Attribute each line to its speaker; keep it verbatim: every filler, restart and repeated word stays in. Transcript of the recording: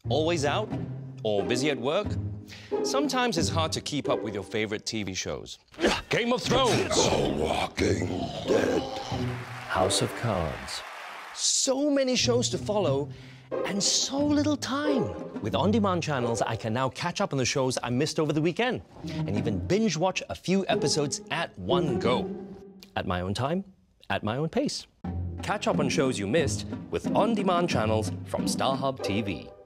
Speaker 1: Always out? Or busy at work? Sometimes it's hard to keep up with your favorite T V shows. Game of Thrones!
Speaker 2: The Walking Dead.
Speaker 1: House of Cards. So many shows to follow, and so little time. With on-demand channels, I can now catch up on the shows I missed over the weekend, and even binge watch a few episodes at one go. At my own time, at my own pace. Catch up on shows you missed with on-demand channels from StarHub T V.